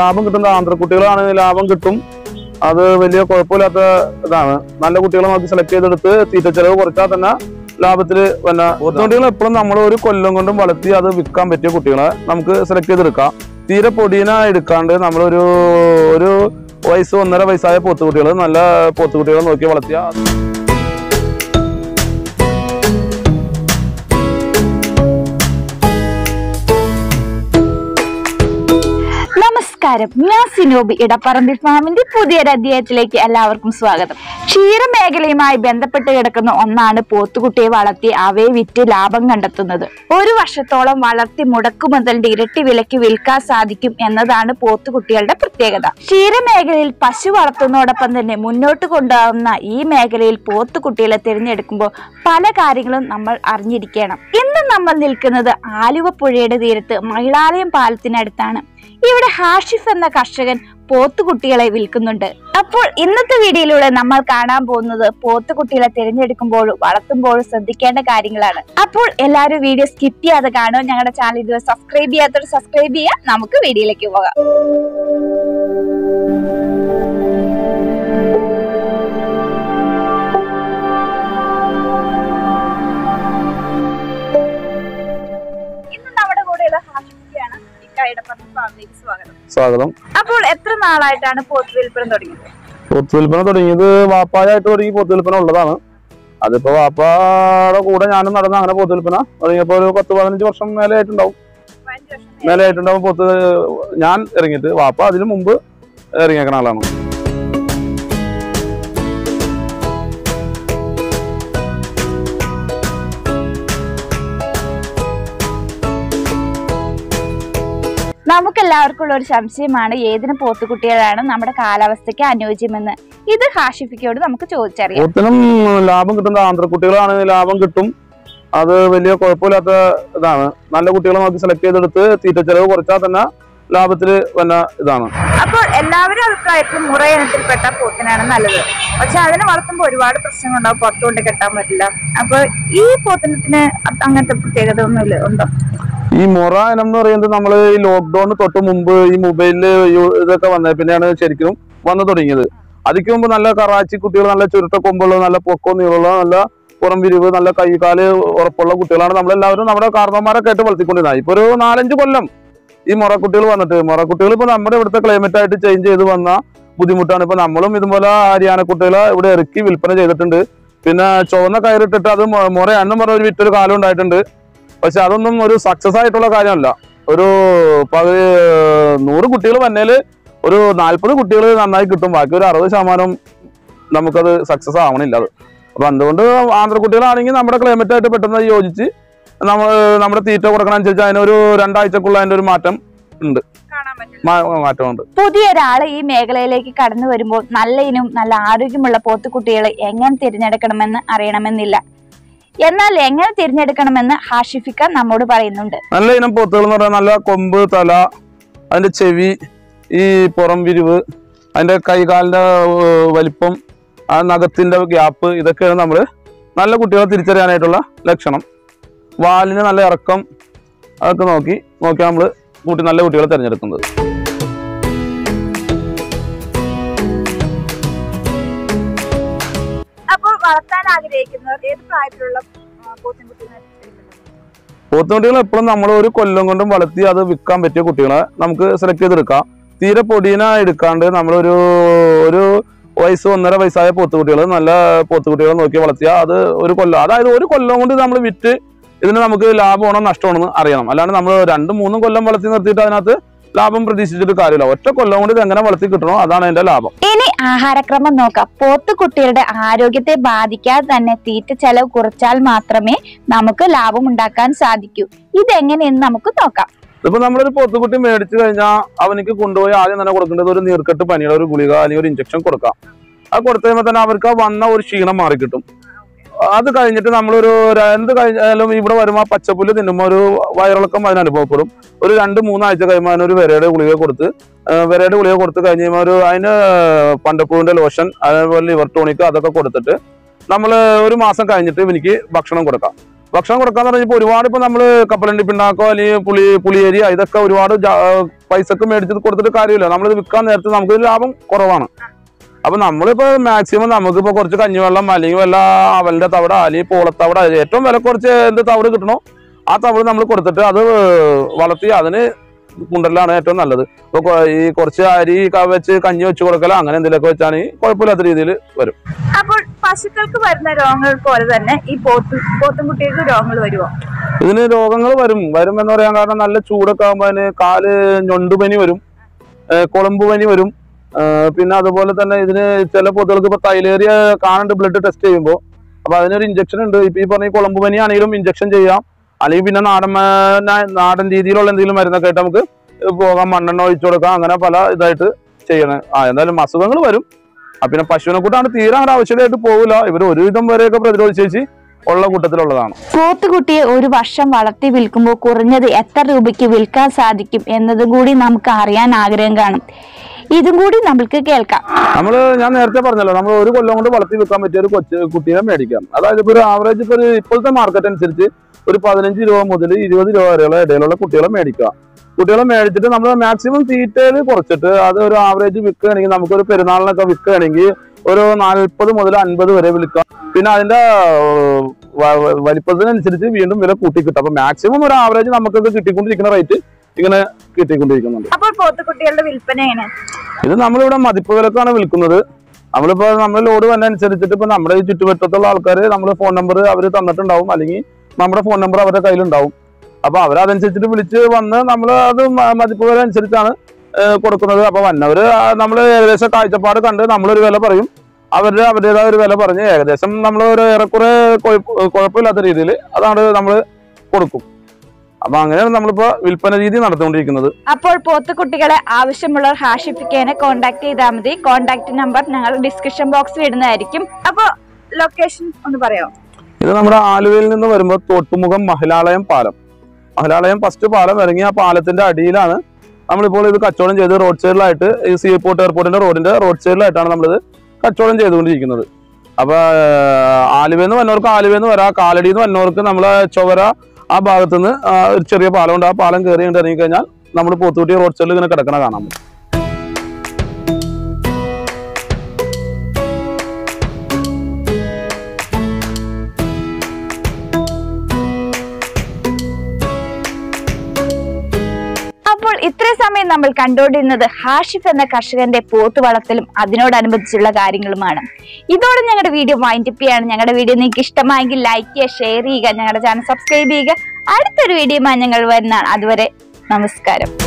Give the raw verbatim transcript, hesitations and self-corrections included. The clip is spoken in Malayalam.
ലാഭം കിട്ടുന്ന ആന്ധ്രക്കുട്ടികളാണ് ലാഭം കിട്ടും. അത് വലിയ കുഴപ്പമില്ലാത്ത ഇതാണ്. നല്ല കുട്ടികളെ നമുക്ക് സെലക്ട് ചെയ്തെടുത്ത് തീറ്റ ചെലവ് കുറച്ചാൽ തന്നെ ലാഭത്തിൽ പിന്നെ പോത്തുകുട്ടികൾ എപ്പോഴും നമ്മൾ ഒരു കൊല്ലം കൊണ്ടും വളർത്തി അത് വിൽക്കാൻ പറ്റിയ കുട്ടികളെ നമുക്ക് സെലക്ട് ചെയ്തെടുക്കാം. തീരെ പൊടിയന എടുക്കാണ്ട് നമ്മളൊരു ഒരു വയസ്സ് ഒന്നര വയസ്സായ പോത്തുകുട്ടികൾ നല്ല പോത്തുകുട്ടികളെ നോക്കി വളർത്തിയ നമസ്കാരം, ഞാൻ സിനോബി. ഇടപ്പറമ്പിൽ ഫാമിന്റെ പുതിയൊരു അധ്യായത്തിലേക്ക് എല്ലാവർക്കും സ്വാഗതം. ക്ഷീരമേഖലയുമായി ബന്ധപ്പെട്ട് കിടക്കുന്ന ഒന്നാണ് പോത്തുകുട്ടിയെ വളർത്തി അവയെ വിറ്റ് ലാഭം കണ്ടെത്തുന്നത്. ഒരു വർഷത്തോളം വളർത്തി മുടക്കുമുതലിന്റെ ഇരട്ടി വിലയ്ക്ക് വിൽക്കാൻ സാധിക്കും എന്നതാണ് പോത്തുകുട്ടികളുടെ പ്രത്യേകത. ക്ഷീരമേഖലയിൽ പശു വളർത്തുന്നതോടൊപ്പം തന്നെ മുന്നോട്ട് കൊണ്ടുപോകുന്ന ഈ മേഖലയിൽ പോത്തുകുട്ടികളെ തിരഞ്ഞെടുക്കുമ്പോൾ പല കാര്യങ്ങളും നമ്മൾ അറിഞ്ഞിരിക്കണം. ഇന്ന് നമ്മൾ നിൽക്കുന്നത് ആലുവ പുഴയുടെ തീരത്ത് മഹിളാലയം പാലത്തിനടുത്താണ്. ഇവിടെ ഹാഷിഫ് എന്ന കർഷകൻ പോത്തുകുട്ടികളെ വിൽക്കുന്നുണ്ട്. അപ്പോൾ ഇന്നത്തെ വീഡിയോയിലൂടെ നമ്മൾ കാണാൻ പോകുന്നത് പോത്തുകുട്ടികളെ തിരഞ്ഞെടുക്കുമ്പോഴും വളർത്തുമ്പോഴും ശ്രദ്ധിക്കേണ്ട കാര്യങ്ങളാണ്. അപ്പോൾ എല്ലാവരും വീഡിയോ സ്കിപ്പ് ചെയ്യാതെ കാണുക. ഞങ്ങളുടെ ചാനൽ ഇതുവരെ സബ്സ്ക്രൈബ് ചെയ്യാത്തവർ സബ്സ്ക്രൈബ് ചെയ്യുക. നമുക്ക് വീഡിയോയിലേക്ക് പോകാം. സ്വാഗതം. അപ്പോൾ എത്ര നാളായിട്ടാണ് പോത്ത് വിൽപ്പന തുടങ്ങിയത്? പോത്ത് വിൽപ്പന തുടങ്ങിയത് വാപ്പായായിട്ട് തുടങ്ങി പോത്ത് വിൽപ്പന ഉള്ളതാണ്. അതിപ്പോ വാപ്പാടെ കൂടെ ഞാനും നടന്ന അങ്ങനെ പോത്ത് വിൽപ്പന തുടങ്ങിയപ്പോ ഒരു പത്ത് പതിനഞ്ച് വർഷം മേലെ ആയിട്ടുണ്ടാവും മേലെ ആയിട്ടുണ്ടാവും പോത്ത് ഞാൻ ഇറങ്ങിയിട്ട്. വാപ്പ അതിന് മുമ്പ് ഇറങ്ങിയേക്കണ ആളാണ്. നമുക്കെല്ലാവർക്കും ഉള്ള ഒരു സംശയമാണ് ഏതിന് പോത്തുകുട്ടികളാണ് നമ്മുടെ കാലാവസ്ഥയ്ക്ക് അനുയോജ്യമെന്ന്. ഇത് ഹാഷിഫിക്കോട് നമുക്ക് ചോദിച്ചറിയാം. പോത്തിനും ലാഭം കിട്ടുന്ന ആന്ധ്രക്കുട്ടികളാണ് ലാഭം കിട്ടും. അത് വലിയ കുഴപ്പമില്ലാത്ത ഇതാണ്. നല്ല കുട്ടികളെ നമുക്ക് സെലക്ട് ചെയ്തെടുത്ത് തീറ്റ ചെലവ് കുറച്ചാൽ തന്നെ ലാഭത്തിൽ പിന്നെ ഇതാണ്. അപ്പോൾ എല്ലാവരും അഭിപ്രായത്തിൽ മുറ ഇനത്തിൽപ്പെട്ട പോത്തിനാണ് നല്ലത്. പക്ഷെ അതിനെ വളർത്തുമ്പോൾ ഒരുപാട് പ്രശ്നങ്ങളുണ്ടാവും. പുറത്തുകൊണ്ട് കെട്ടാൻ പറ്റില്ല. അപ്പൊ ഈ പോത്തിനത്തിന് അങ്ങനത്തെ പ്രത്യേകത ഒന്നുമില്ല ഉണ്ടോ? ഈ മൊറ ഇനം എന്ന് പറയുന്നത് നമ്മൾ ഈ ലോക്ക്ഡൌണിന് തൊട്ട് മുമ്പ് ഈ മൊബൈലില് ഇതൊക്കെ വന്നത് പിന്നെയാണ് ശരിക്കും വന്നു തുടങ്ങിയത്. അതിക്ക് മുമ്പ് നല്ല കറാച്ചി കുട്ടികൾ, നല്ല ചുരുട്ട കൊമ്പുള്ള, നല്ല പൊക്കോ നീളമുള്ള, നല്ല പുറം വിരിവ്, നല്ല കൈകാല് ഉറപ്പുള്ള കുട്ടികളാണ് നമ്മളെല്ലാവരും നമ്മുടെ കാരണവന്മാരൊക്കെ ആയിട്ട് വളർത്തിക്കൊണ്ടിരുന്നത്. ഇപ്പൊ ഒരു നാലഞ്ച് കൊല്ലം ഈ മൊറക്കുട്ടികൾ വന്നിട്ട് മൊറക്കുട്ടികൾ ഇപ്പൊ നമ്മുടെ ഇവിടുത്തെ ക്ലൈമറ്റ് ആയിട്ട് ചേഞ്ച് ചെയ്ത് വന്ന ബുദ്ധിമുട്ടാണ്. ഇപ്പൊ നമ്മളും ഇതുപോലെ ഹരിയാന കുട്ടികളെ ഇവിടെ ഇറക്കി വിൽപ്പന ചെയ്തിട്ടുണ്ട്. പിന്നെ ചുവന്ന കയറിട്ടിട്ട് അത് മൊറയാണെന്ന് പറഞ്ഞ ഒരു വിറ്റൊരു കാലം ഉണ്ടായിട്ടുണ്ട്. പക്ഷെ അതൊന്നും ഒരു സക്സസ് ആയിട്ടുള്ള കാര്യമല്ല. ഒരു പതി നൂറ് കുട്ടികൾ വന്നേല് ഒരു നാല്പത് കുട്ടികൾ നന്നായി കിട്ടും. ബാക്കി ഒരു അറുപത് ശതമാനം നമുക്കത് സക്സസ് ആവണില്ല. അത് അപ്പൊ അതുകൊണ്ട് ആന്ധ്രക്കുട്ടികളാണെങ്കിൽ നമ്മുടെ ക്ലൈമറ്റ് ആയിട്ട് പെട്ടെന്ന് യോജിച്ച് നമ്മൾ നമ്മുടെ തീറ്റ കൊടുക്കണനുസരിച്ച് അതിനൊരു രണ്ടാഴ്ചക്കുള്ള അതിന്റെ ഒരു മാറ്റം ഉണ്ട് മാറ്റമുണ്ട്. പുതിയൊരാള് ഈ മേഖലയിലേക്ക് കടന്നു വരുമ്പോൾ നല്ല ഇനം നല്ല ആരോഗ്യമുള്ള പോത്തുകുട്ടികളെ എങ്ങനെ തിരഞ്ഞെടുക്കണമെന്ന് അറിയണമെന്നില്ല. എന്നാൽ എങ്ങനെ തിരഞ്ഞെടുക്കണമെന്ന് ഹാഷിഫിക്ക നമ്മോട് പറയുന്നുണ്ട്. നല്ല ഇനം പോത്തുകൾ എന്ന് പറഞ്ഞാൽ നല്ല കൊമ്പ്, തല, അതിന്റെ ചെവി, ഈ പുറം വിരിവ്, അതിന്റെ കൈകാലിന്റെ വലിപ്പം, ആ നഖത്തിന്റെ ഗ്യാപ്പ്, ഇതൊക്കെയാണ് നമ്മൾ നല്ല കുട്ടികളെ തിരിച്ചറിയാനായിട്ടുള്ള ലക്ഷണം. വാലിന് നല്ല ഇറക്കം, അതൊക്കെ നോക്കി നോക്കിയാൽ നമ്മൾ കൂട്ടി നല്ല കുട്ടികളെ തിരഞ്ഞെടുക്കുന്നത്. അപ്പോൾ വളർത്താൻ ആഗ്രഹിക്കുന്നവർ ഏത് പ്രായത്തിലുള്ള പോത്തുകുട്ടികൾ എപ്പോഴും നമ്മൾ ഒരു കൊല്ലം കൊണ്ടും വളർത്തി അത് വിൽക്കാൻ പറ്റിയ കുട്ടികളെ നമുക്ക് സെലക്ട് ചെയ്തെടുക്കാം. തീരെ പൊടിയന എടുക്കാണ്ട് നമ്മളൊരു ഒരു വയസ്സ് ഒന്നര വയസ്സായ പോത്തുകുട്ടികൾ നല്ല പോത്തുകുട്ടികളെ നോക്കി വളർത്തിയാൽ അത് ഒരു കൊല്ലം, അതായത് ഒരു കൊല്ലം കൊണ്ട് നമ്മൾ വിറ്റ് ഇതിന് നമുക്ക് ലാഭമാണോ നഷ്ടമാണോ അറിയണം. അല്ലാണ്ട് നമ്മൾ രണ്ടും മൂന്നും കൊല്ലം വളർത്തി നിർത്തിയിട്ട് അതിനകത്ത് ലാഭം പ്രതീക്ഷിച്ചിട്ട് കാര്യമില്ല. ഒറ്റ കൊല്ലം കൊണ്ട് ഇത് എങ്ങനെ വളർത്തി കിട്ടണോ അതാണ് അതിന്റെ ലാഭം. ഇനി ആഹാരക്രമം നോക്കാം. പോത്തുകുട്ടികളുടെ ആരോഗ്യത്തെ ബാധിക്കാതെ തന്നെ തീറ്റ ചെലവ് കുറച്ചാൽ മാത്രമേ നമുക്ക് ലാഭം ഉണ്ടാക്കാൻ സാധിക്കൂ. ഇതെങ്ങനെയെന്ന് നമുക്ക് നോക്കാം. ഇപ്പൊ നമ്മളൊരു പോത്തുകുട്ടി മേടിച്ചു കഴിഞ്ഞാൽ അവനിക്ക് കൊണ്ടുപോയി ആദ്യം തന്നെ കൊടുക്കേണ്ടത് ഒരു നീർക്കെട്ട് പനിയുടെ ഒരു ഗുളിക അല്ലെങ്കിൽ ഒരു ഇഞ്ചക്ഷൻ കൊടുക്കാം. അത് കൊടുത്തു കഴിയുമ്പോൾ തന്നെ അവർക്ക് വന്ന ഒരു ക്ഷീണം മാറിക്കിട്ടും. അത് കഴിഞ്ഞിട്ട് നമ്മളൊരു എന്ത് കഴിഞ്ഞാലും ഇവിടെ വരുമ്പോൾ പച്ചപ്പുല്ല് തിന്നുമ്പോൾ ഒരു വയറിളക്കം അതിന് അനുഭവപ്പെടും. ഒരു രണ്ട് മൂന്നാഴ്ച കഴിയുമ്പോൾ അതിനൊരു വിരയുടെ ഗുളിക കൊടുത്ത് വിരയുടെ ഗുളിക കൊടുത്ത് കഴിഞ്ഞ് കഴിയുമ്പോൾ ഒരു അതിന് പണ്ടപ്പൂവിന്റെ ലോഷൻ, അതേപോലെ ലിവർ ടോണിക്, അതൊക്കെ കൊടുത്തിട്ട് നമ്മൾ ഒരു മാസം കഴിഞ്ഞിട്ട് എനിക്ക് ഭക്ഷണം കൊടുക്കാം. ഭക്ഷണം കൊടുക്കാന്ന് പറഞ്ഞപ്പോൾ ഒരുപാട് ഇപ്പൊ നമ്മള് കപ്പലണ്ടി പിണ്ണാക്കോ അല്ലെങ്കിൽ പുളി പുളിയേരി ഇതൊക്കെ ഒരുപാട് പൈസക്ക് മേടിച്ചത് കൊടുത്തിട്ട് കാര്യമില്ല. നമ്മളിത് വിൽക്കാൻ നേരത്തെ നമുക്ക് ലാഭം കുറവാണ്. അപ്പൊ നമ്മളിപ്പോ മാക്സിമം നമുക്കിപ്പോ കുറച്ച് കഞ്ഞിവെള്ളം അല്ലെങ്കിൽ വല്ല അവലിന്റെ തവിട അല്ലെങ്കിൽ പോളത്തവിട ഏറ്റവും വില കുറച്ച് എന്ത് തവിട് കിട്ടണോ ആ തവിട് നമ്മൾ കൊടുത്തിട്ട് അത് വളർത്തി അതിന് കൊണ്ടല്ലാണ് ഏറ്റവും നല്ലത്. ഇപ്പൊ ഈ കുറച്ച് അരി വെച്ച് കഞ്ഞി വെച്ച് കൊടുക്കല അങ്ങനെ എന്തെങ്കിലുമൊക്കെ വെച്ചാണെങ്കിൽ കുഴപ്പമില്ലാത്ത രീതിയിൽ വരും. അപ്പോൾ പശുക്കൾക്ക് വരുന്ന രോഗങ്ങൾ പോലെ തന്നെ ഈ പോത്ത് പോത്തുംകുട്ടികൾക്ക് രോഗങ്ങൾ വരുമോ? ഇതിന് രോഗങ്ങൾ വരും വരും എന്ന് പറയാൻ കാരണം നല്ല ചൂടൊക്കെ ആകുമ്പോൾ അതിന് കാല് ഞൊണ്ടുപനി വരും, കുളമ്പ് പനി വരും. പിന്നെ അതുപോലെ തന്നെ ഇതിന് ചില പോത്തുകൾക്ക് ഇപ്പൊ തൈലേറിയ കാണുന്നുണ്ട് ബ്ലഡ് ടെസ്റ്റ് ചെയ്യുമ്പോൾ. അപ്പൊ അതിനൊരു ഇഞ്ചക്ഷൻ ഉണ്ട്. ഇപ്പൊ ഈ പറഞ്ഞ കുളമ്പ് പനി ആണെങ്കിലും ഇഞ്ചക്ഷൻ ചെയ്യാം. അല്ലെങ്കിൽ പിന്നെ നാടൻ നാടൻ രീതിയിലുള്ള എന്തെങ്കിലും മരുന്നൊക്കെ ആയിട്ട് നമുക്ക് പോകാം, മണ്ണെണ്ണ ഒഴിച്ചു കൊടുക്കാം, അങ്ങനെ പല ഇതായിട്ട് ചെയ്യണം. ആ എന്തായാലും അസുഖങ്ങൾ വരും. പിന്നെ പശുവിനെ കൂട്ടാണ് തീരെ അങ്ങനെ ആവശ്യമായിട്ട് പോകില്ല. ഇവർ ഒരുവിധം വരെയൊക്കെ പ്രതിരോധ ശേഷി ഉള്ള കൂട്ടത്തിലുള്ളതാണ്. പോത്തുകുട്ടിയെ ഒരു വർഷം വളർത്തി വിൽക്കുമ്പോൾ കുറഞ്ഞത് എത്ര രൂപയ്ക്ക് വിൽക്കാൻ സാധിക്കും എന്നതും കൂടി നമുക്ക് അറിയാൻ ആഗ്രഹം കാണും. ഇതും കൂടി നമുക്ക് കേൾക്കാം. നമ്മള് ഞാൻ നേരത്തെ പറഞ്ഞല്ലോ, നമ്മൾ ഒരു കൊല്ലം കൊണ്ട് വളർത്തി വിൽക്കാൻ പറ്റിയ ഒരു കൊച്ചു കുട്ടീനെ മേടിക്കാം. അതായത് ഇപ്പൊ ഒരു ആവറേജ് ഇപ്പൊ ഇപ്പോഴത്തെ മാർക്കറ്റ് അനുസരിച്ച് ഒരു പതിനഞ്ച് രൂപ മുതൽ ഇരുപത് രൂപ വരെയുള്ള ഇടയിലുള്ള കുട്ടികളെ മേടിക്കുക. കുട്ടികളെ മേടിച്ചിട്ട് നമ്മൾ മാക്സിമം തീറ്റയിൽ കുറച്ചിട്ട് അത് ഒരു ആവറേജ് വിൽക്കുകയാണെങ്കിൽ നമുക്കൊരു പെരുന്നാളിനൊക്കെ വിൽക്കുകയാണെങ്കിൽ ഒരു നാൽപ്പത് മുതൽ അൻപത് വരെ വിൽക്കാം. പിന്നെ അതിന്റെ വലിപ്പത്തിനനുസരിച്ച് വീണ്ടും വില കൂട്ടി കിട്ടും. അപ്പൊ മാക്സിമം ഒരു ആവറേജ് നമുക്കൊക്കെ കിട്ടിക്കൊണ്ടിരിക്കുന്ന റേറ്റ് ഇങ്ങനെ കിട്ടിക്കൊണ്ടിരിക്കുന്നുണ്ട്. അപ്പോൾ പോത്തുകുട്ടികളുടെ വിൽപ്പന എങ്ങനെ? ഇത് നമ്മളിവിടെ മതിപ്പ് വിലക്കാണ് വിൽക്കുന്നത്. നമ്മളിപ്പോ നമ്മൾ ലോഡ് തന്നെ അനുസരിച്ചിട്ട് ഇപ്പൊ നമ്മുടെ ഈ ചുറ്റുവട്ടത്തുള്ള ആൾക്കാർ നമ്മൾ ഫോൺ നമ്പർ അവർ തന്നിട്ടുണ്ടാവും, അല്ലെങ്കിൽ നമ്മുടെ ഫോൺ നമ്പർ അവരുടെ കയ്യിലുണ്ടാവും. അപ്പൊ അവരതനുസരിച്ചിട്ട് വിളിച്ച് വന്ന് നമ്മൾ അത് മതിപ്പ് വില അനുസരിച്ചാണ് കൊടുക്കുന്നത്. അപ്പൊ വന്നവര് നമ്മൾ ഏകദേശം കാഴ്ചപ്പാട് കണ്ട് നമ്മളൊരു വില പറയും, അവരുടെ അവരുടേതായ ഒരു വില പറഞ്ഞ് ഏകദേശം നമ്മൾ ഒരു ഏറെക്കുറെ കുഴപ്പമില്ലാത്ത രീതിയിൽ അതാണ് നമ്മൾ കൊടുക്കും. അപ്പൊ അങ്ങനെയാണ് നമ്മളിപ്പോ വിൽപ്പന രീതി നടത്തിക്കൊണ്ടിരിക്കുന്നത്. അപ്പോൾ പോത്തുകുട്ടികളെ ആവശ്യമുള്ളവർ ഹാഷിഫിക്കേനെ കോൺടാക്ട് ചെയ്താൽ മതി. കോൺടാക്ട് നമ്പർ ഞങ്ങൾ ഡിസ്ക്രിപ്ഷൻ ബോക്സിൽ ഇടുന്നതായിരിക്കും. അപ്പൊ ലൊക്കേഷൻ ഒന്ന് പറയാമോ? ഇത് നമ്മുടെ ആലുവയിൽ നിന്ന് വരുമ്പോൾ തോട്ടുമുഖം മഹിളാലയം പാലം മഹിളാലയം ഫസ്റ്റ് പാലം ഇറങ്ങി ആ പാലത്തിന്റെ അടിയിലാണ് നമ്മളിപ്പോൾ ഇത് കച്ചവടം ചെയ്ത് റോഡ് സൈഡിലായിട്ട് ഈ സീപോർട്ട് എയർപോർട്ടിന്റെ റോഡിന്റെ റോഡ് സൈഡിലായിട്ടാണ് നമ്മളിത് കച്ചവടം ചെയ്തുകൊണ്ടിരിക്കുന്നത്. അപ്പൊ ആലുവയിൽ നിന്ന് വന്നവർക്ക് ആലുവയിൽ നിന്ന് വരാം, കാലടിയിൽ നിന്ന് വന്നവർക്ക് നമ്മളെ ചൊവ്വര ആ ഭാഗത്തുനിന്ന് ഒരു ചെറിയ പാലമുണ്ട്. ആ പാലം കയറി ഇറങ്ങി കഴിഞ്ഞാൽ നമ്മൾ പോത്തുകുട്ടി റോഡ് സൈഡിൽ ഇങ്ങനെ കിടക്കണ കാണാം. അപ്പോൾ ഇത്രയും സമയം നമ്മൾ കണ്ടുകൊണ്ടിരുന്നത് ഹാഷിഫ് എന്ന കർഷകന്റെ പോത്ത് വളർത്തലും അതിനോടനുബന്ധിച്ചുള്ള കാര്യങ്ങളുമാണ്. ഇതോടെ ഞങ്ങളുടെ വീഡിയോ വൈൻഡപ്പ് ചെയ്യാണ്. ഞങ്ങളുടെ വീഡിയോ നിങ്ങൾക്ക് ഇഷ്ടമായെങ്കിൽ ലൈക്ക് ചെയ്യുക, ഷെയർ ചെയ്യുക, ഞങ്ങളുടെ ചാനൽ സബ്സ്ക്രൈബ് ചെയ്യുക. അടുത്തൊരു വീഡിയോയുമായി ഞങ്ങൾ വരുന്നതാണ്. അതുവരെ നമസ്കാരം.